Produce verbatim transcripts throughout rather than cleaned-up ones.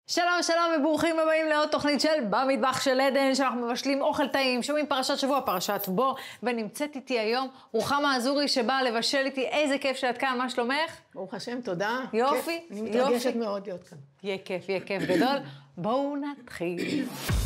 שלום שלום וברוכים הבאים לעוד תוכנית של במטבח של עדן, שאנחנו מבשלים אוכל טעים, שומעים פרשת שבוע, פרשת בו, ונמצאת איתי היום רוחמה אזורי שבאה לבשל איתי. איזה כיף שאת כאן, מה שלומך? ברוך השם, תודה. יופי, אני מתרגשת מאוד להיות כאן. יהיה כיף, יהיה כיף גדול. בואו נתחיל.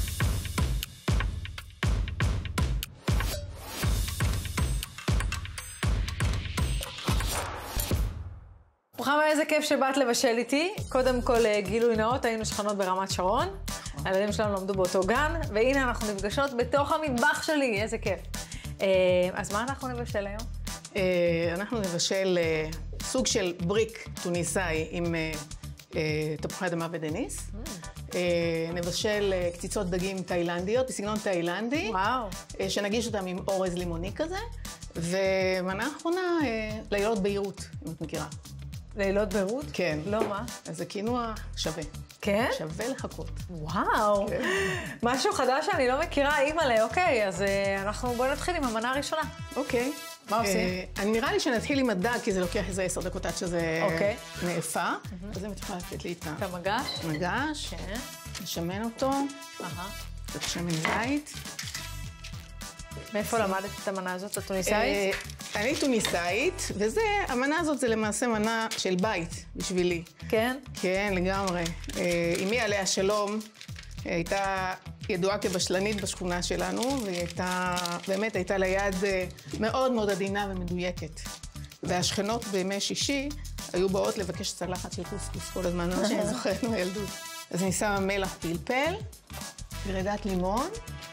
רוחמה, איזה כיף שבאת לבשל איתי. קודם כל, גילוי נאות, היינו שכנות ברמת שרון. הילדים שלנו למדו באותו גן, והנה אנחנו נפגשות בתוך המטבח שלי, איזה כיף. אז מה אנחנו נבשל היום? אנחנו נבשל סוג של בריק טוניסאי עם תפוחי אדמה ודניס. נבשל קציצות דגים תאילנדיות, בסגנון תאילנדי. וואו. שנגיש אותם עם אורז לימוני כזה. ומנה האחרונה, לילות בהירות, אם את מכירה. לילות בהירות? כן. לא, מה? אז זה קינוע שווה. כן? שווה לחכות. וואו. כן. משהו חדש שאני לא מכירה, אימא'לה, אוקיי, אז אנחנו בואי נתחיל עם המנה הראשונה. אוקיי. מה עושים? אני נראה לי שנתחיל עם הדג, כי זה לוקח איזה עשר דקות עד שזה אוקיי. נאפה. אז אם את יכולה לתת לי את את המגש? המגש. כן. נשמן אותו. אהה. קצת שמן זית. מאיפה למדת את המנה הזאת, הטוניסאית? אני טוניסאית, וזה, המנה הזאת זה למעשה מנה של בית בשבילי. כן? כן, לגמרי. אמי עליה שלום, הייתה ידועה כבשלנית בשכונה שלנו, והיא הייתה, באמת הייתה לה יד מאוד מאוד עדינה ומדויקת. והשכנות בימי שישי היו באות לבקש צלחת של קוסקוס כל הזמן, מה שאני זוכרת מהילדות. אז אני שמה מלח פלפל, גרידת לימון.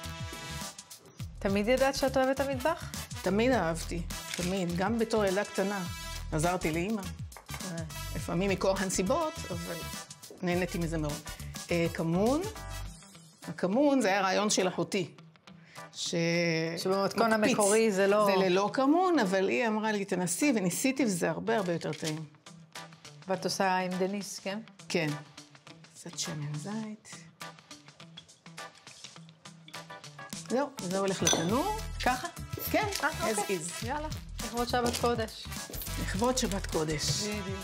תמיד ידעת שאת אוהבת את המטבח? תמיד אהבתי, תמיד. גם בתור ילדה קטנה. עזרתי לאמא. לפעמים מכוח הנסיבות, אבל נהניתי מזה מאוד. כמון. הכמון זה היה רעיון של אחותי. שבמתכון המקורי זה לא... זה ללא כמון, אבל היא אמרה לי, תנסי, וניסיתי, וזה הרבה הרבה יותר טעים. ואת עושה עם דניס, כן? כן. קצת שמן זית. זהו, זה הולך לתנור. ככה? כן, אה, as אוקיי. is. יאללה, לכבוד שבת קודש. לכבוד שבת קודש. בדיוק.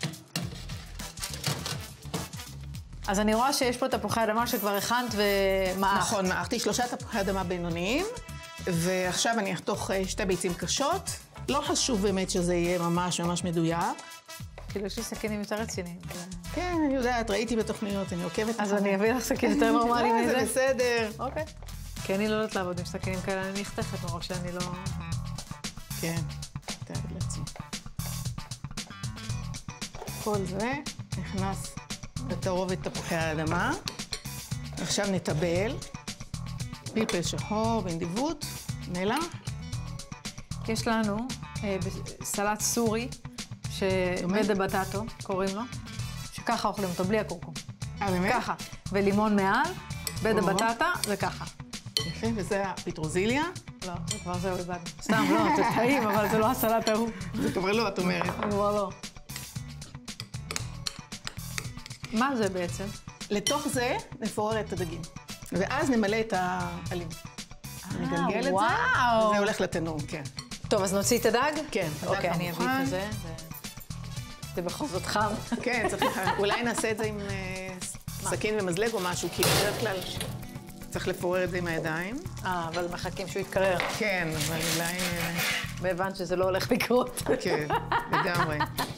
אז אני רואה שיש פה תפוחי אדמה שכבר הכנת ומעכת. נכון, מעכתי שלושה תפוחי אדמה בינוניים, ועכשיו אני אחתוך שתי ביצים קשות. לא חשוב באמת שזה יהיה ממש ממש מדויק. כאילו יש לי סכינים יותר רציניים. כן, אני יודעת, ראיתי בתוכניות, אני עוקבת. אז אני אביא לך סכין יותר נורמלי מזה? זה בסדר. אוקיי. כי אני לא יודעת לעבוד עם סכינים כאלה, אני נחתכת מרוב שאני לא... כן, תאר לעצמי. כל זה נכנס לתערובת תפוחי האדמה. עכשיו נטבל. פלפל שחור בנדיבות, מלח. יש לנו אה, סלט סורי, שבדה בטטו, קוראים לו, שככה אוכלים אותו, בלי הקורקום. אה, באמת? ככה. ולימון מעל, בדה בטטה, וככה. יפה, וזה הפטרוזיליה. לא, זה כבר זהו איבדנו. סתם, לא, זה טעים, אבל זה לא הסלט ההוא. זה כבר לא, את אומרת. זה כבר לא. מה זה בעצם? לתוך זה נפורר את הדגים. ואז נמלא את העלים. נגלגל את זה, וואו. וזה הולך לתנור, כן. טוב, אז נוציא את הדג? כן, הדג אוקיי, אני אביא המוכן. את זה. זה בכל זאת חם. כן, צריך, אולי נעשה את זה עם סכין ומזלג או משהו, כי בדרך כלל צריך לפורר את זה עם הידיים. אה, אבל מחכים שהוא יתקרר. כן, אבל אולי... והבנת שזה לא הולך לקרות. כן, לגמרי.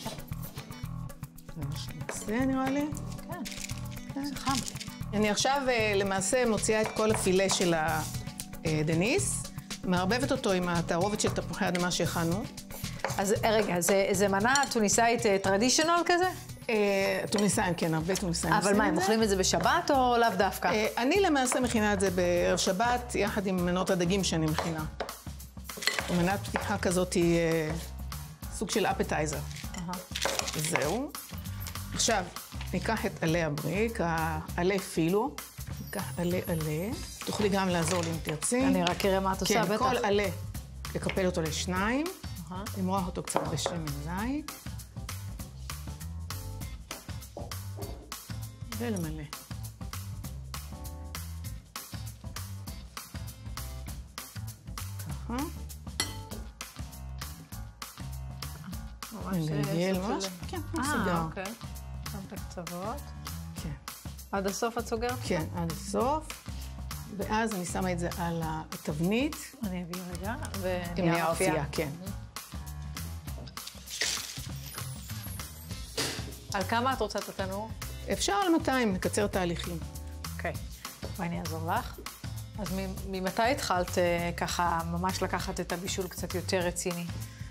זה נראה לי. כן, זה חם. אני עכשיו למעשה מוציאה את כל הפילה של הדניס, מערבבת אותו עם התערובת של תפוחי האדמה שהכנו. אז רגע, זה, זה מנה טוניסאית טרדישיונל כזה? טוניסאים, כן, הרבה טוניסאים. אבל מה, הם אוכלים את זה בשבת או לאו דווקא? אני למעשה מכינה את זה בערב שבת, יחד עם מנות הדגים שאני מכינה. מנת פתיחה כזאת היא סוג של אפטייזר. זהו. עכשיו, ניקח את עלי הבריק, העלי פילו, ניקח עלי עלי. תוכלי גם לעזור לי אם תרצי. אני רק אראה מה את עושה, בטח. כן, כל עלי, לקפל אותו לשניים, למרוח אותו קצת בשמן זית. ולמלא. ככה. ממש נגלגל ממש? כן, אה, מסודר. אוקיי. שם את הקצוות. כן. עד הסוף את סוגרת? כן, עד הסוף. ואז אני שמה את זה על התבנית. אני אביא רגע, עם נייר אפייה, כן. על כמה את רוצה את התנור? אפשר על מאתיים, נקצר תהליכים. אוקיי, בואי אני אעזור לך. אז ממתי התחלת ככה ממש לקחת את הבישול קצת יותר רציני?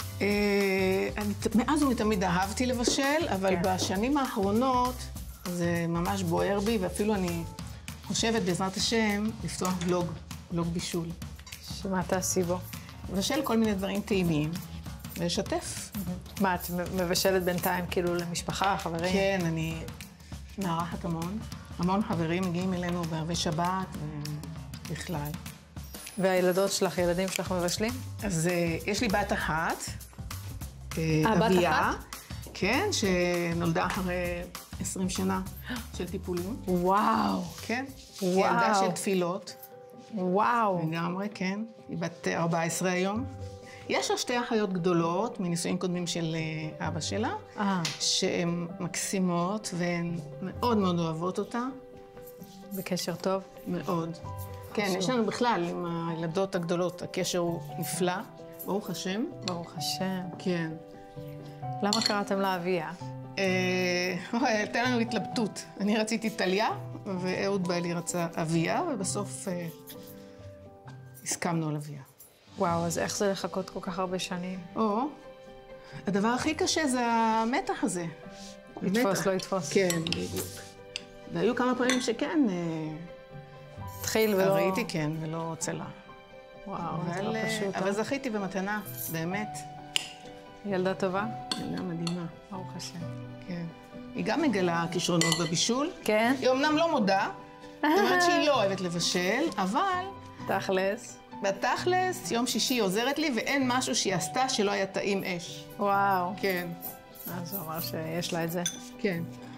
מאז ומתמיד אהבתי לבשל, אבל בשנים האחרונות זה ממש בוער בי, ואפילו אני חושבת בעזרת השם לפתוח בלוג, בלוג בישול. שמה תעשי בו? לבשל כל מיני דברים טעימים ולשתף. מה, את מבשלת בינתיים כאילו למשפחה, חברים? כן, אני מארחת המון. המון חברים מגיעים אלינו בערבי שבת ובכלל. והילדות שלך, ילדים שלך מבשלים? אז יש לי בת אחת, בת אביה, אחת? כן, שנולדה אחרי עשרים שנה של טיפולים. וואו. כן. וואו. היא ילדה של תפילות. וואו. לגמרי, כן. היא בת ארבע עשרה היום. יש לה שתי אחיות גדולות מנישואים קודמים של אבא שלה, אה. שהן מקסימות והן מאוד מאוד אוהבות אותה. בקשר טוב? מאוד. כן, יש לנו בכלל עם הילדות הגדולות, הקשר הוא נפלא, ברוך השם. ברוך השם. כן. למה קראתם לה אביה? הייתה לנו התלבטות. אני רציתי טליה, ואהוד בעלי רצה אביה, ובסוף הסכמנו על אביה. וואו, אז איך זה לחכות כל כך הרבה שנים? או, הדבר הכי קשה זה המתח הזה. לתפוס, לא לתפוס. כן, בדיוק. והיו כמה פעמים שכן, התחיל ולא... ראיתי כן, ולא צלה. וואו, זה לא פשוט. אבל זכיתי במתנה, באמת. ילדה טובה? ילדה מדהימה. ברוך השם. כן. היא גם מגלה כישרונות בבישול. כן? היא אמנם לא מודה, זאת אומרת שהיא לא אוהבת לבשל, אבל... תכלס. בתכלס, יום שישי היא עוזרת לי, ואין משהו שהיא עשתה שלא היה טעים אש. וואו. כן. אז הוא אמר שיש לה את זה. כן.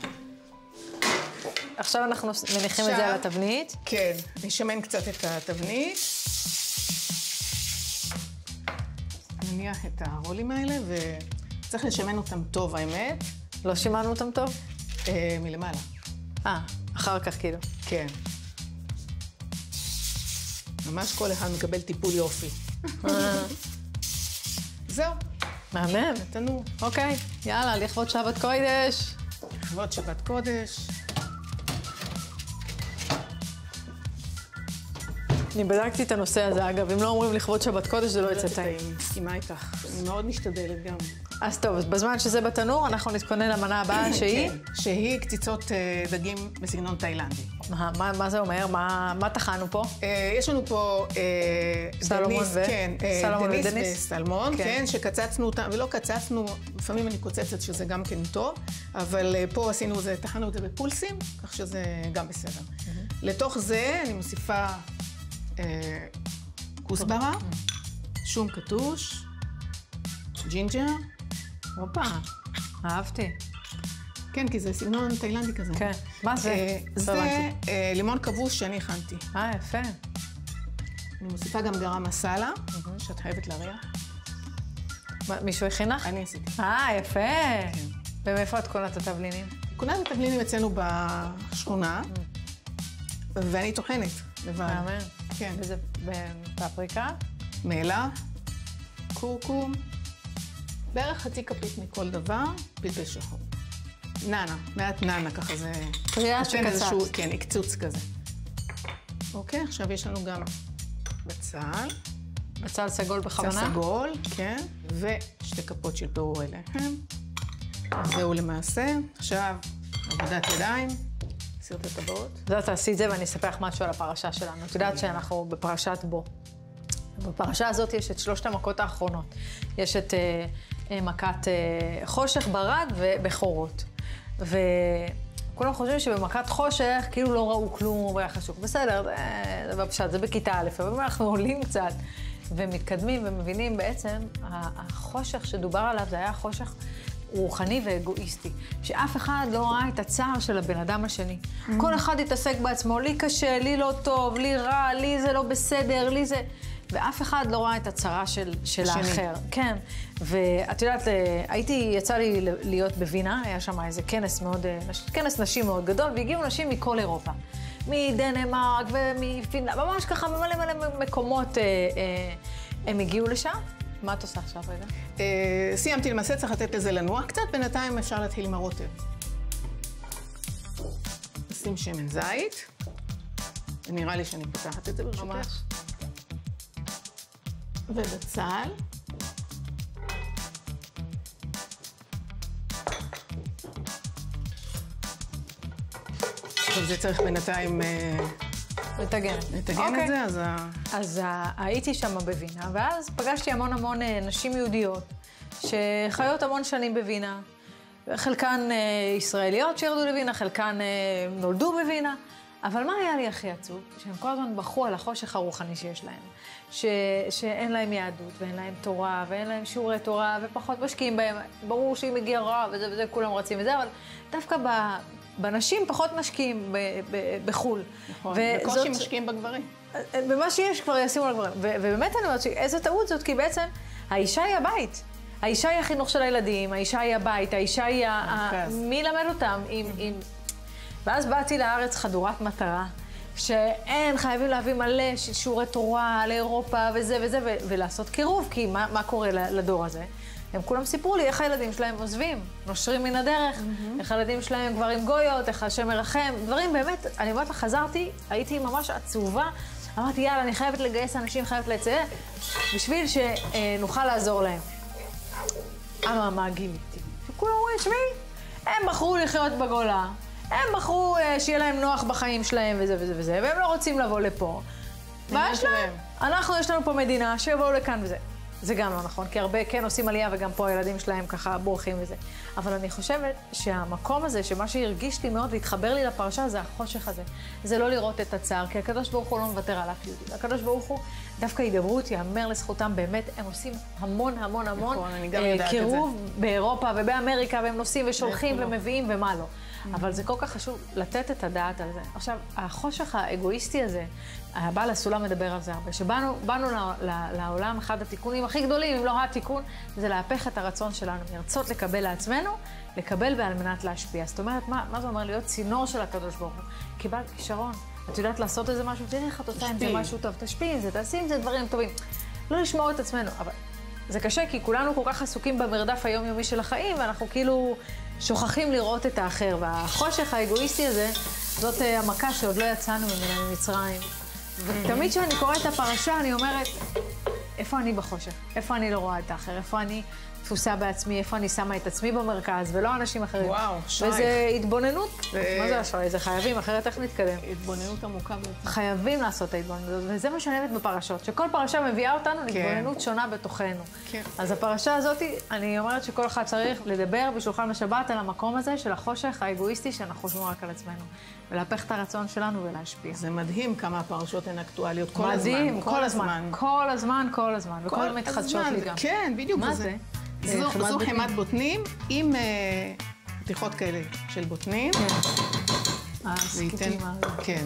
עכשיו אנחנו מניחים את זה על התבנית. כן. נשמן קצת את התבנית. נניח את הרולים האלה, וצריך לשמן אותם טוב, האמת. לא שימנו אותם טוב? אה, מלמעלה. אה, אחר כך כאילו. כן. ממש כל אחד מקבל טיפול יופי. זהו. מהמם. נתנו. אוקיי, יאללה, לכבוד שבת קודש. לכבוד שבת קודש. אני בדקתי את הנושא הזה, אגב, אם לא אומרים לכבוד שבת קודש, זה לא יצא טעים. מסכימה איתך. אני מאוד משתדלת גם. אז טוב, אז בזמן שזה בתנור, אנחנו נתכונן למנה הבאה שהיא? כן, שהיא קציצות דגים בסגנון תאילנדי. מה זה אומר? מה טחנו פה? יש לנו פה סלמון ו... כן, דניס וסלמון, כן, שקצצנו אותם, ולא קצצנו, לפעמים אני קוצצת שזה גם כן טוב, אבל פה עשינו זה, טחנו את זה בפולסים, כך שזה גם בסדר. לתוך זה אני מוסיפה כוסברה, שום קטוש, ג'ינג'ר. הופה, אהבתי. כן, כי זה סגנון תאילנדי כזה. כן. מה זה? זה לימון כבוש שאני הכנתי. אה, יפה. אני מוסיפה גם גרם מסאלה, שאת חייבת להריח. מישהו הכינך? אני עשיתי. אה, יפה. ומאיפה את קונה את התבלינים? קונה את התבלינים אצלנו בשכונה, ואני טוחנת לבד. מאמן. כן. וזה בפריקה? מלח, קורקום, בערך חצי כפית מכל דבר, פלפל שחור. נאנה, מעט נאנה, ככה זה... פריאה שקצת. כן, הקצוץ כזה. אוקיי, עכשיו יש לנו גם בצל. בצל סגול בכוונה? בצל סגול, כן. ושתי כפות של פירור אליהם. זהו למעשה. עכשיו, עבודת ידיים. נסיר את הטבעות. את יודעת, תעשי את זה ואני אספר לך משהו על הפרשה שלנו. את יודעת שאנחנו בפרשת בו. בפרשה הזאת יש את שלושת המכות האחרונות. יש את אה, אה, מכת אה, חושך, ברד ובכורות. וכולם חושבים שבמכת חושך כאילו לא ראו כלום והיה חשוך. בסדר, זה, זה בפשט, זה בכיתה א', אבל אנחנו עולים קצת ומתקדמים ומבינים בעצם, החושך שדובר עליו זה היה חושך רוחני ואגואיסטי, שאף אחד לא ראה את הצער של הבן אדם השני. Mm-hmm. כל אחד התעסק בעצמו, לי קשה, לי לא טוב, לי רע, לי זה לא בסדר, לי זה... ואף אחד לא ראה את הצרה של, של השני. האחר. כן. ואת יודעת, הייתי, יצא לי להיות בווינה, היה שם איזה כנס מאוד, כנס נשים מאוד גדול, והגיעו נשים מכל אירופה. מדנמרק ומפינלנד, ממש ככה ממלא מלא מקומות אה, אה, הם הגיעו לשם. מה את עושה עכשיו רגע? אה, סיימתי למעשה, צריך לתת לזה לנוע קצת, בינתיים אפשר להתחיל עם הרוטב. נשים שמן זית, ונראה לי שאני פותחת את זה ברשותך. ממש. ובצל. טוב, זה צריך בינתיים לטגן. לטגן את זה, אז... אז הייתי שם בווינה, ואז פגשתי המון המון נשים יהודיות, שחיות המון שנים בווינה. חלקן ישראליות שירדו לווינה, חלקן נולדו בווינה. אבל מה היה לי הכי עצוב? שהם כל הזמן בחרו על החושך הרוחני שיש להם. ש... שאין להם יהדות, ואין להם תורה, ואין להם שיעורי תורה, ופחות משקיעים בהם. ברור שאם מגיע רע, וזה וזה, כולם רצים וזה, אבל דווקא ב... בנשים פחות משקיעים ב... ב... בחול. נכון, בקושי וזאת... משקיעים בגברים. במה שיש כבר ישימו לגברים. ו... ובאמת אני אומרת שאיזו טעות זאת, כי בעצם האישה היא הבית. האישה היא החינוך של הילדים, האישה היא הבית, האישה היא ה... מי ילמד אותם עם... עם... ואז באתי לארץ חדורת מטרה, שאין, חייבים להביא מלא שיעורי תורה לאירופה וזה וזה, ו- ולעשות קירוב, כי מה, מה קורה לדור הזה? הם כולם סיפרו לי איך הילדים שלהם עוזבים, נושרים מן הדרך, mm-hmm. איך הילדים שלהם כבר עם גויות, איך השם מרחם, דברים באמת, אני אומרת לך, חזרתי, הייתי ממש עצובה, אמרתי, יאללה, אני חייבת לגייס אנשים, חייבת לציין, בשביל שנוכל לעזור להם. אמה, מה גיליתי? וכולם אומרים, שמי, הם בחרו לחיות בגולה. הם בחרו שיהיה להם נוח בחיים שלהם וזה וזה וזה, והם לא רוצים לבוא לפה. ויש להם, אנחנו, יש לנו פה מדינה שיבואו לכאן וזה. זה גם לא נכון, כי הרבה כן עושים עלייה וגם פה הילדים שלהם ככה בורחים וזה. אבל אני חושבת שהמקום הזה, שמה שהרגיש לי מאוד והתחבר לי לפרשה, זה החושך הזה. זה לא לראות את הצער, כי הקדוש ברוך הוא לא מוותר על אף יהודי. הקדוש ברוך הוא דווקא הידברות, יאמר לזכותם, באמת הם עושים המון המון המון קירוב באירופה ובאמריקה, והם נוסעים ושולחים ומביאים ומה לא. אבל זה כל כך חשוב לתת את הדעת על זה. עכשיו, החושך האגואיסטי הזה, הבעל הסולם מדבר על זה הרבה, שבאנו באנו לעולם, אחד התיקונים הכי גדולים, אם לא התיקון, זה להפך את הרצון שלנו, לרצות לקבל לעצמנו, לקבל ועל מנת להשפיע. זאת אומרת, מה, מה זה אומר? להיות צינור של הקדוש ברוך הוא. קיבלת כישרון, את יודעת לעשות איזה משהו, תראי איך את עושה עם זה משהו טוב, תשפיעי עם זה, תעשי עם זה דברים טובים. לא לשמור את עצמנו, אבל זה קשה, כי כולנו כל כך עסוקים במרדף היומיומי של החיים, ואנחנו כאילו שוכחים לראות את האחר. והחושך האגואיסטי הזה, זאת המכה שעוד לא יצאנו ממנה ממצרים. ותמיד כשאני קוראת את הפרשה, אני אומרת, איפה אני בחושך? איפה אני לא רואה את האחר? איפה אני תפוסה בעצמי? איפה אני שמה את עצמי במרכז, ולא אנשים אחרים? וואו, שייך. וזה התבוננות. מה זה השייך? זה חייבים, אחרת איך נתקדם? התבוננות עמוקה בעצם. חייבים לעשות את ההתבוננות, וזה מה שאני אוהבת בפרשות, שכל פרשה מביאה אותנו להתבוננות שונה בתוכנו. כן. אז הפרשה הזאת, אני אומרת שכל אחד צריך לדבר בשולחן השבת על המקום הזה של החושך האגואיסטי שאנחנו חושבים רק על עצמנו, ולהפך את הרצון שלנו ולהשפיע. זה מדהים כמה הפרשות הן אקטואליות כל הזמן. מדהים, כל הזמן. כל הזמן, כל הזמן, וכל מתחדשות לי גם. כן, בדיוק. מה זה? זו חמת בוטנים עם פתיחות כאלה של בוטנים. כן. הסקיטים. כן.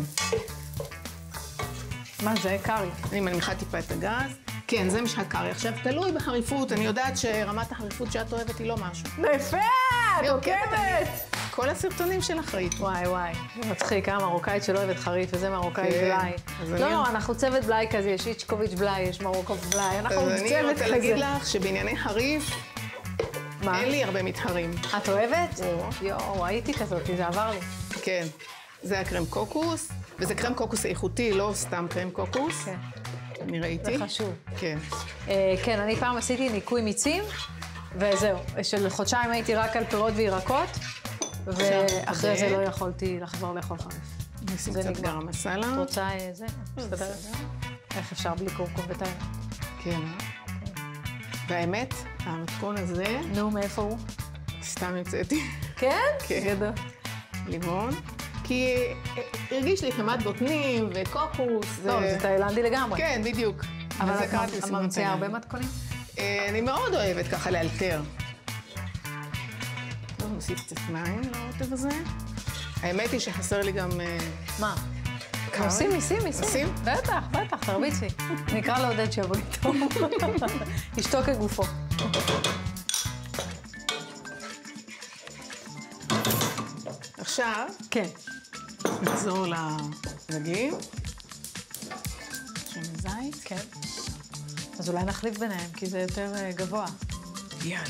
מה זה? קארי. אני מנמיכה טיפה את הגז. כן, זה משחק קארי. עכשיו, תלוי בחריפות. אני יודעת שרמת החריפות שאת אוהבת היא לא משהו. יפה! את עוקבת! כל הסרטונים שלך ראית. וואי, וואי. זה מצחיק, אה? מרוקאית שלא אוהבת חריף, וזה מרוקאית בלאי. לא, לא, אנחנו צוות בלאי כזה, יש איצ'קוביץ' בלאי, יש מרוקוב בלאי, אנחנו צוות כזה. אז אני רוצה להגיד לך שבענייני חריף, מה? אין לי הרבה מתחרים. את אוהבת? יואו, הייתי כזאת, זה עבר לי. כן. זה הקרם קוקוס, וזה קרם קוקוס איכותי, לא סתם קרם קוקוס. כן. אני ראיתי. זה חשוב. כן. כן, אני פעם עשיתי ניקוי מיצים, וזהו. של חודשיים הייתי רק על פירות וירקות, ואחרי זה לא יכולתי לחזור לאכול חריף. נשים קצת גרם מסאלה. את רוצה זה? מסתדרת? איך אפשר בלי קורקום בתאילנד? כן. והאמת, המתכון הזה... נו, מאיפה הוא? סתם המצאתי. כן? כן. גדול. לימון. כי הרגיש לי חמת בוטנים וקוקוס. טוב, זה תאילנדי לגמרי. כן, בדיוק. אבל את ממציאה הרבה מתכונים? אני מאוד אוהבת ככה לאלתר. טוב, נוסיף קצת מים לרוטב הזה. האמת היא שחסר לי גם... מה? קר. שימי, שימי, עושים? שימי. בטח, בטח, תרביצי. נקרא לעודד שיבוא איתו. אשתו כגופו. עכשיו, כן. נחזור לדגים. שמן זית. כן. אז אולי נחליף ביניהם, כי זה יותר אה, גבוה. יאללה.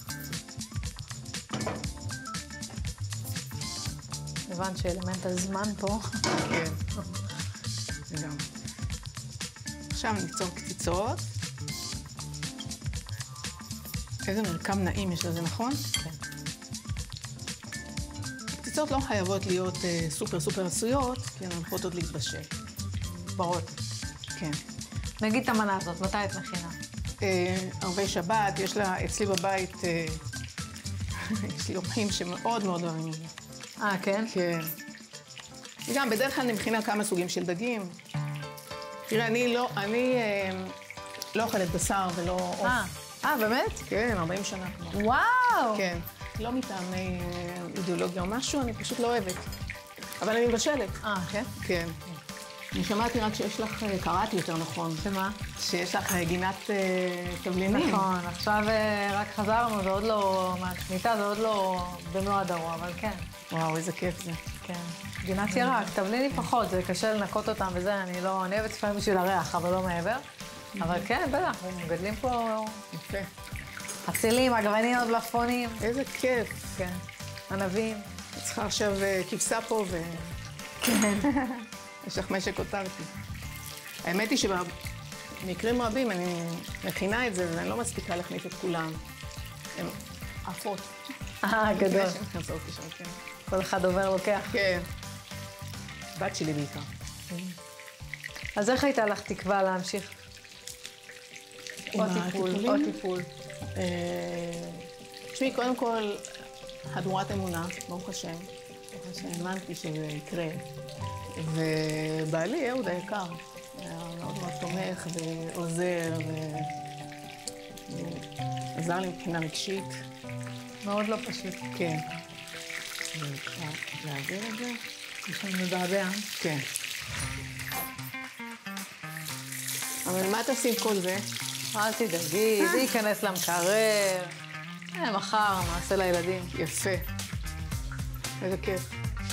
הבנת שאלמנט הזמן פה. כן. גם. עכשיו ניצור קציצות. איזה מרקם נעים יש לזה, נכון? כן. קציצות לא חייבות להיות אה, סופר סופר עשויות, כי הן הולכות עוד להתבשל. ברות. כן. נגיד את המנה הזאת, מתי את מכינה? אה, ערבי שבת, יש לה, אצלי בבית, אה, יש לי אורחים שמאוד מאוד אוהבים את זה. אה, כן? כן. גם, בדרך כלל אני מכינה כמה סוגים של דגים. תראה, אני לא, אני אה, לא אוכלת בשר ולא עוף. אה, אה, באמת? כן, ארבעים שנה כבר. וואו! כן. לא מטעמי אה, אידיאולוגיה או משהו, אני פשוט לא אוהבת. אבל אני מבשלת. אה, כן? כן. אני שמעתי רק שיש לך, אה, קראתי יותר נכון, שמה? שיש לך אה, גינת אה, תבלינים. נכון, עכשיו אה, רק חזרנו, זה עוד לא, מהשמיטה זה עוד לא במלוא הדרו, אבל כן, וואו, איזה כיף זה. כן. גינת ירק, תבלינים פחות, זה קשה לנקות אותם וזה, אני לא, אני אוהבת לפעמים בשביל הריח, אבל לא מעבר. אבל כן, בטח, אנחנו מגדלים פה יפה. חצילים, עגבניות, מלפפונים. איזה כיף. כן, ענבים. את צריכה עכשיו אה, כבשה פה ו... כן. יש לך משק אותרתי. האמת היא שבמקרים רבים אני מכינה את זה, ואני לא מספיקה להכניס את כולם. הן עפות. אה, גדול. שהן נכנסות לשם, כן. כל אחד עובר לוקח. כן. בת שלי בעיקר. אז איך הייתה לך תקווה להמשיך? עם או טיפול, הטיפולים? או טיפול. אה, תשמעי, קודם כל, חדורת אמונה, ברוך השם. האמנתי שזה יקרה. ובעלי, אהוד היקר, היה מאוד מאוד תומך ועוזר, ועזר לי מבחינה רגשית. מאוד לא פשוט. כן. אפשר להעביר את זה? יש לנו מבעבע. כן. אבל מה תעשי עם כל זה? אל תדאגי, זה ייכנס למקרר. אה, מחר, נעשה לילדים. יפה. איזה כיף.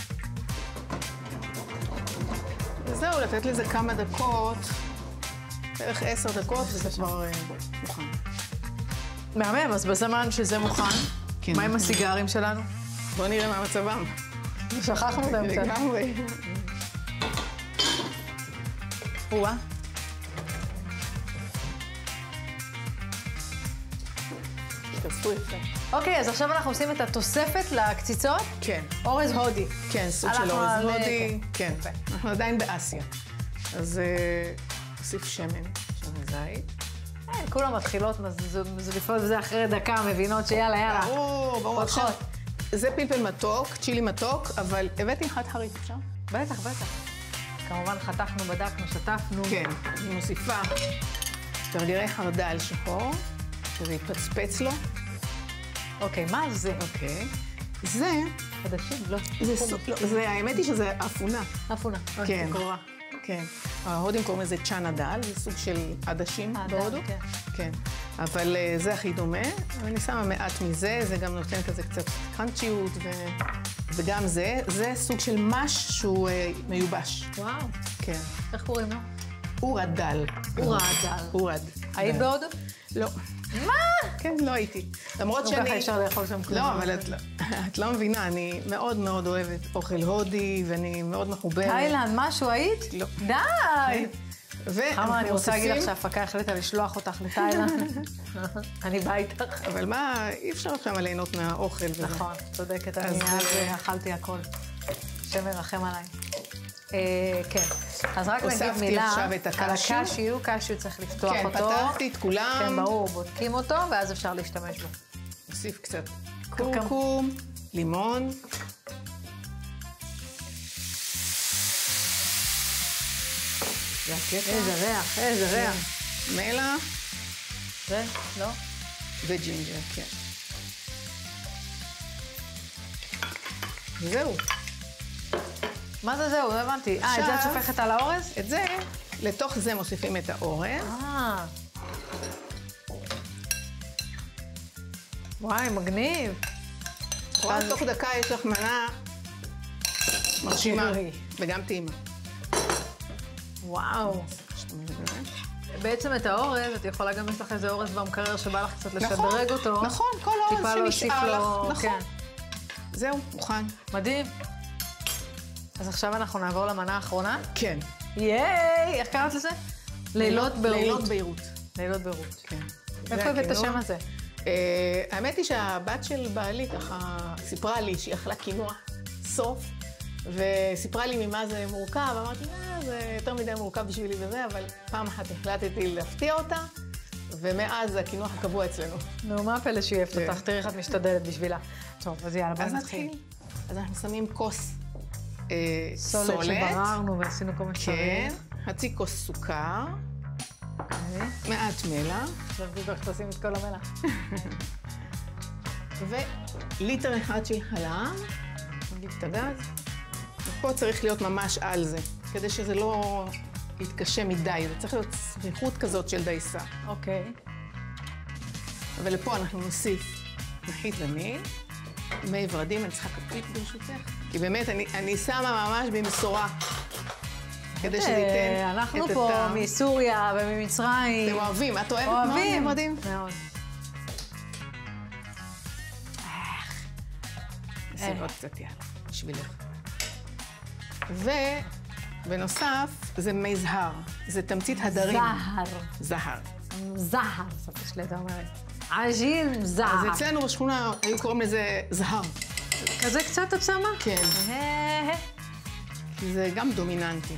וזהו, לתת לזה כמה דקות, בערך עשר דקות, וזה כבר אה, מוכן. מהמם, אז בזמן שזה מוכן, כן. מה עם הסיגרים שלנו? בואו נראה מה מצבם. שכחנו אותם קצת. לגמרי. או-אה. תעשו יפה. אוקיי, אז עכשיו אנחנו עושים את התוספת לקציצות. כן. אורז הודי. כן, סוג של הלכנו אורז על- הודי. כן. יפה. אנחנו עדיין באסיה. אז אה, נוסיף שמן, שמן זית. אה, כולם מתחילות, אז זה- זה לפעמים זה אחרי דקה, מבינות שיאללה, יאללה. ברור, ברור. פותחות. עכשיו, זה פלפל מתוק, צ'ילי מתוק, אבל הבאתי אחד חריף, אפשר? בטח, בטח. כמובן חתכנו, בדקנו, שטפנו. כן. אני מוסיפה גרגירי חרדל שחור, שזה יפצפץ לו. אוקיי, מה זה? אוקיי. זה, חדשים? לא. זה, סוג- לא, זה, האמת היא שזה אפונה. אפונה. כן. קורה. כן. ההודים קוראים לזה צ'אנה דל, זה סוג של עדשים אה, דל, בהודו. כן. כן. אבל אה, זה הכי דומה, ואני שמה מעט מזה, זה גם נותן כזה קצת קרנצ'יות, ו... וגם זה, זה סוג של מש שהוא אה, מיובש. וואו. כן. איך קוראים לו? אורד דל. אורד דל. אורד. היית דל. בהודו? לא. מה? כן, לא הייתי. למרות גם שאני... ככה אפשר לאכול שם כלום. לא, אבל את לא, את לא מבינה, אני מאוד מאוד אוהבת אוכל הודי, ואני מאוד מחוברת. תאילנד, משהו היית? לא. די! ואנחנו חמה, אני רוצה להגיד לך מוסיפים- שההפקה החליטה לשלוח אותך לתאילנד. אני באה איתך. אבל מה, אי אפשר שם ליהנות מהאוכל וזה. נכון, צודקת, אז, אני אז אה, אכלתי הכל. השם ירחם עליי. אה, כן, אז רק נגיד הוספתי מילה עכשיו את על הקשיו. הקשיו, קשיו צריך לפתוח כן, אותו. פתחתי את כולם. כן, ברור, בודקים אותו, ואז אפשר להשתמש בו. נוסיף קצת קורקום. קורקום, לימון. זה הקטע. איזה ריח, איזה ריח. מלח זה, לא? וג'ינג'ר, כן. וזהו. מה זה זהו? לא הבנתי. אה, את זה את שופכת על האורז? את זה, לתוך זה מוסיפים את האורז. אה. וואי, מגניב. ואז תוך דקה יש לך מנה מרשימה, וגם טעימה. וואו. בעצם את האורז, את יכולה גם יש לך איזה אורז במקרר שבא לך קצת לשדרג אותו. נכון, כל אורז שנשאר לך, נכון. זהו, מוכן. מדהים. אז עכשיו אנחנו נעבור למנה האחרונה? כן. ייי! איך קראת לזה? לילות ביירות. לילות ביירות. לילות ביירות. כן. איפה הבאת את השם הזה? האמת היא שהבת של בעלי ככה סיפרה לי שהיא אכלה קינוע סוף, וסיפרה לי ממה זה מורכב, אמרתי, אה, זה יותר מדי מורכב בשבילי וזה, אבל פעם אחת החלטתי להפתיע אותה, ומאז הקינוע הקבוע אצלנו. נו, מה הפלא שהיא אוהבת אותך? תראי איך את משתדלת בשבילה. טוב, אז יאללה, בואי נתחיל. אז אנחנו שמים כוס סולת. סולת שבררנו ועשינו כל מה שצריך. כן, חצי כוס סוכר, מעט מלח. לבדיוק איך תשים את כל המלח. וליטר אחד של חלב, נגיד את הגז. ופה צריך להיות ממש על זה, כדי שזה לא יתקשה מדי, זה צריך להיות סמיכות כזאת של דייסה. אוקיי. ולפה אנחנו נוסיף נחית ומיל, מי ורדים, אני צריכה כפית ברשותך, כי באמת אני, אני שמה ממש במשורה, כדי שזה ייתן את הטעם. אנחנו פה מסוריה וממצרים. אתם אוהבים, את אוהבת מאוד מי ורדים? מאוד. נשים עוד קצת יאללה, בשבילך. ובנוסף, זה מי זהר, זה תמצית הדרים. זהר. זהר. זהר, זאת השלטה אומרת. עג'ין זהר. אז אצלנו בשכונה היו קוראים לזה זהר. כזה קצת את שמה? כן. כי זה גם דומיננטי.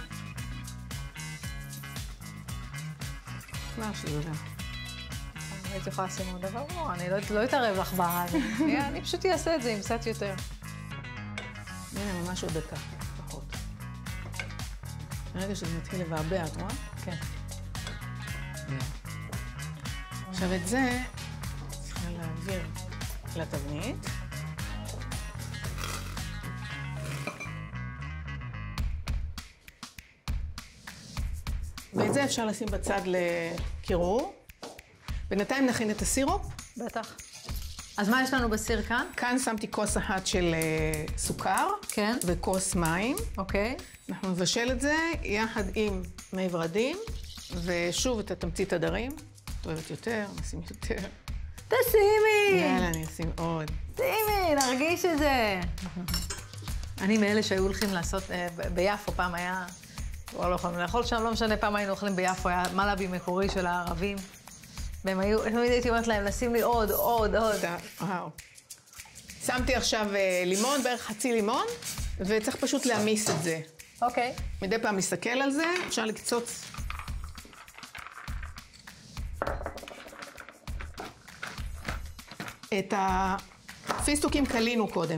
מה שזה זה? הייתי יכולה לשים עוד דבר? לא, אני לא אתערב לך בה. אני פשוט אעשה את זה עם קצת יותר. הנה, ממש עוד דקה, פחות. ברגע שזה מתחיל לבעבע, את רואה? כן. עכשיו את זה צריכה להעביר לתבנית. ואת זה אפשר לשים בצד לקירור. בינתיים נכין את הסירופ. בטח. אז מה יש לנו בסיר כאן? כאן שמתי כוס אחת של uh, סוכר. כן. וכוס מים. אוקיי. אנחנו נבשל את זה יחד עם מי ורדים, ושוב את התמצית הדרים. את אוהבת יותר, נשים יותר. תשימי! יאללה, אני אשים עוד. שימי, נרגיש את זה. אני מאלה שהיו הולכים לעשות, uh, ביפו פעם היה, כבר לא יכולים לאכול שם, לא משנה, פעם היינו אוכלים ביפו, היה מלאבי מקורי של הערבים. והם היו, תמיד הייתי אומרת להם, לשים לי עוד, עוד, עוד. וואו. שמתי עכשיו לימון, בערך חצי לימון, וצריך פשוט להמיס את זה. אוקיי. מדי פעם להסתכל על זה, אפשר לקצוץ. את הפיסטוקים קלינו קודם.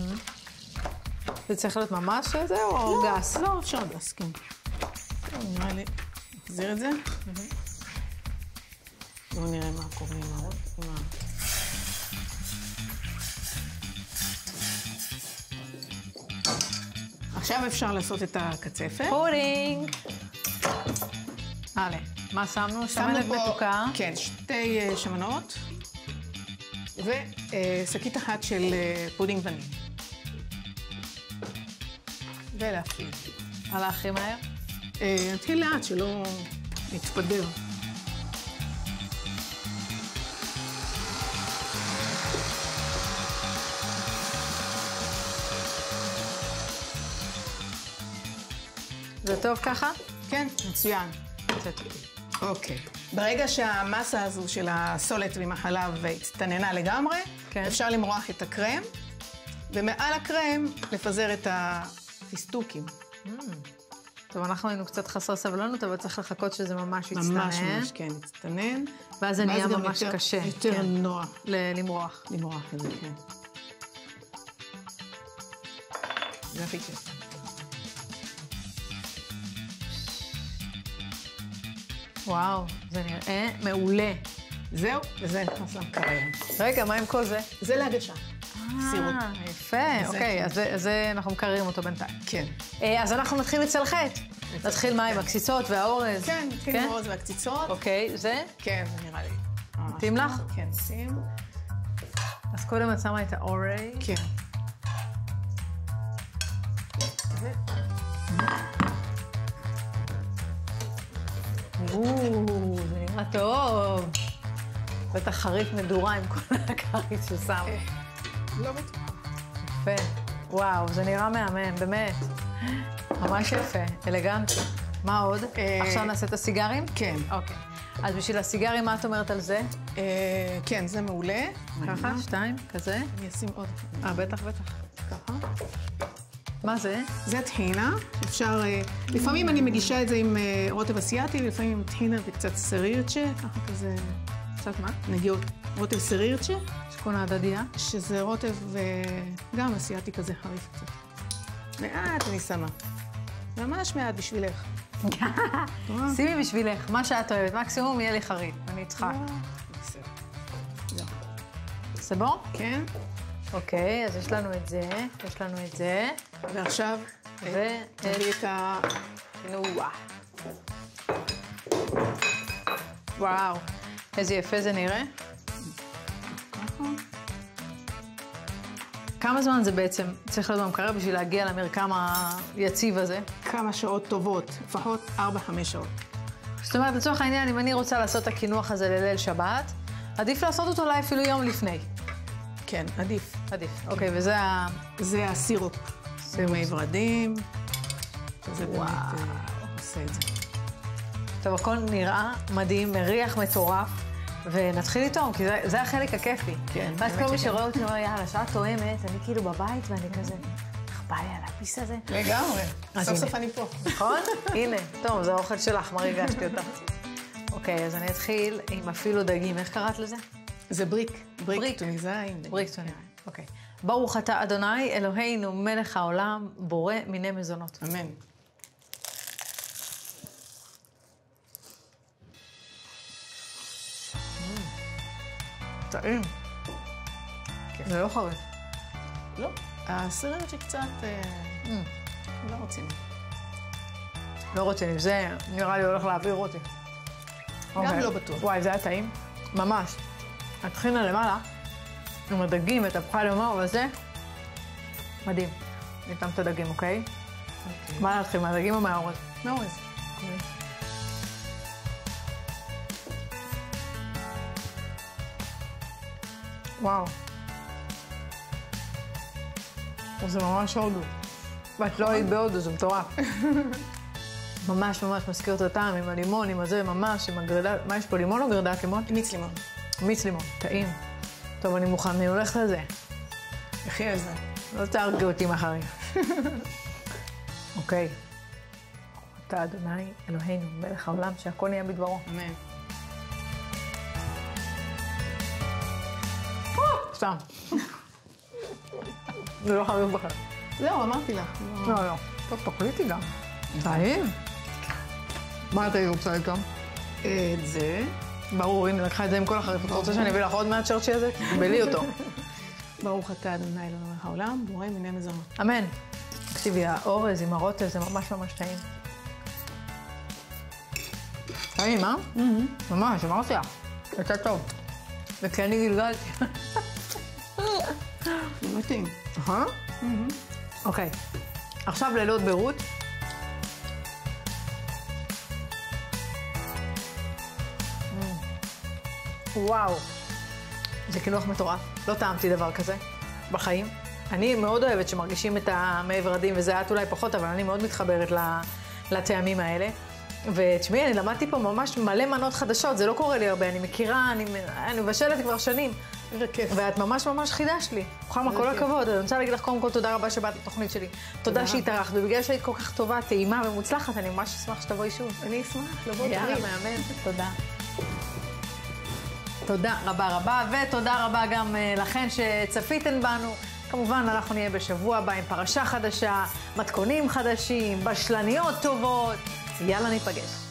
זה צריך להיות ממש זה או גס? לא, אפשר גס, כן. נראה לי, נחזיר את זה. בואו נראה מה קורה עם העוד. עכשיו אפשר לעשות את הקצפת. פודינג! הלאה, מה שמנו? שמנת מתוקה. כן, שתי שמנות. ושקית אחת של פודינג וניל. ולהפעיל. הלאה הכי מהר? נתחיל לאט, שלא נתפדר. זה טוב ככה? כן, מצוין. אוקיי. ברגע שהמסה הזו של הסולת ועם החלב הצטננה לגמרי, כן. אפשר למרוח את הקרם, ומעל הקרם לפזר את הפיסטוקים. Mm. טוב, אנחנו היינו קצת חסר סבלנות, אבל צריך לחכות שזה ממש יצטנן. ממש ממש, כן, יצטנן. ואז זה נהיה ממש יותר, קשה. יותר כן. נוח. למרוח. למרוח את זה, כן. זה הכי כיף. וואו, זה נראה מעולה. זהו, וזה נכנס למקרר. רגע, מה עם כל זה? זה להגשה. אה, סירופ. יפה, אוקיי, אז זה אנחנו מקררים אותו בינתיים. כן. אז אנחנו נתחיל לצלחת. נתחיל מה עם הקציצות והאורז? כן, נתחיל עם האורז והקציצות. אוקיי, זה? כן, זה נראה לי. מתאים לך? כן, שים. אז קודם את שמה את האורז. כן. וואו, זה נראה טוב. בטח חריף מדורה עם כל הכרית ששם. לא בטוח. יפה. וואו, זה נראה מהמם, באמת. ממש יפה, אלגנטי. מה עוד? עכשיו נעשה את הסיגרים? כן. אוקיי. אז בשביל הסיגרים, מה את אומרת על זה? כן, זה מעולה. ככה, שתיים, כזה. אני אשים עוד. אה, בטח, בטח. ככה. מה זה? זה טחינה. אפשר... לפעמים אני מגישה את זה עם רוטב אסיאתי, ולפעמים עם טחינה וקצת סרירצ'ה. ככה כזה... קצת מה? נגיעות. רוטב סרירצ'ה. שכונה הדדיה. שזה רוטב גם אסיאתי כזה חריף קצת. מעט אני שמה. ממש מעט בשבילך. שימי בשבילך, מה שאת אוהבת. מקסימום יהיה לי חריף, אני צריכה. בסדר. סבור? כן. אוקיי, אז יש לנו את זה, יש לנו את זה. ועכשיו, תביא את ה... נועה. וואו, איזה יפה זה נראה. כמה זמן זה בעצם צריך להיות במקרר בשביל להגיע למרקם היציב הזה? כמה שעות טובות, לפחות ארבע חמש שעות. זאת אומרת, לצורך העניין, אם אני רוצה לעשות את הקינוח הזה לליל שבת, עדיף לעשות אותו אולי אפילו יום לפני. כן, עדיף. עדיף. אוקיי, וזה ה... זה הסירופ. סירופ מי ורדים. זה באמת עושה את זה. טוב, הכל נראה מדהים, מריח מטורף, ונתחיל איתו, כי זה, זה החלק הכיפי. כן. ואז כל מי שרואה אותי אומר, יאללה, שעה תואמת, אני כאילו בבית, ואני כזה, איך בא לי על הפיס הזה? לגמרי. סוף סוף אני פה. נכון? הנה, טוב, זה האוכל שלך, מה ריגשתי אותך? אוקיי, אז אני אתחיל עם אפילו דגים. איך קראת לזה? זה בריק. בריק. בריק טוניסאי. בריק טוניסאי, אוקיי. ברוך אתה אדוני, אלוהינו מלך העולם, בורא מיני מזונות. אמן. טעים. זה לא חריף. לא. הסרט שקצת... לא רוצים. לא רוצים, זה נראה לי הולך להעביר אותי. גם לא בטוח. וואי, זה היה טעים. ממש. הטחינה למעלה, עם הדגים, את הפכה למור וזה, מדהים. ניתן את הדגים, אוקיי? מה להתחיל, מהדגים או מהאורז? מהאורז. וואו. זה ממש הודו. ואת לא היית בהודו, זה מטורף. ממש ממש מזכיר את הטעם עם הלימון, עם הזה, ממש, עם הגרדה... מה יש פה, לימון או גרדת לימון? מיץ לימון. מיץ לימון, טעים. טוב, אני מוכן, אני הולכת לזה. יחי על זה. לא תהרגי אותי מאחרים. אוקיי. אתה אדוני, אלוהינו, מלך העולם, שהכל נהיה בדברו. אמן. סתם. זה לא חריף בכלל. זהו, אמרתי לך. לא, לא. טוב, תאכליתי גם. טעים. מה אתה רוצה איתם? את זה. ברור, הנה, לקחה את זה עם כל החריף. אתה רוצה שאני אביא לך עוד מהצ'רצ'י הזה? תקבלי אותו. ברוך אתה אדוני אלוהינו מלך העולם, בורא מיני מזונות. אמן. תקשיבי, האורז עם הרוטב זה ממש ממש טעים. טעים, אה? ממש, אמרתי לך. יצא טוב. וכי אני גלגלתי. באמת טעים. נכון? אוקיי. עכשיו לילות ביירות. וואו. זה קינוח מטורף. לא טעמתי דבר כזה בחיים. אני מאוד אוהבת שמרגישים את המי ורדים, וזה את אולי פחות, אבל אני מאוד מתחברת לטעמים האלה. ותשמעי, אני למדתי פה ממש מלא מנות חדשות, זה לא קורה לי הרבה, אני מכירה, אני, אני מבשלת כבר שנים. איזה כיף. ואת ממש ממש חידשת לי. חמה, כל הכבוד. אני רוצה להגיד לך קודם כל תודה רבה שבאת לתוכנית שלי. תודה שהתארחת, ובגלל שהיית כל כך טובה, טעימה ומוצלחת, אני ממש אשמח שתבואי שוב. אני אשמח לבוא יאללה, תמיד. מאמן. תודה. תודה רבה רבה, ותודה רבה גם לכן שצפיתן בנו. כמובן, אנחנו נהיה בשבוע הבא עם פרשה חדשה, מתכונים חדשים, בשלניות טובות. יאללה, ניפגש.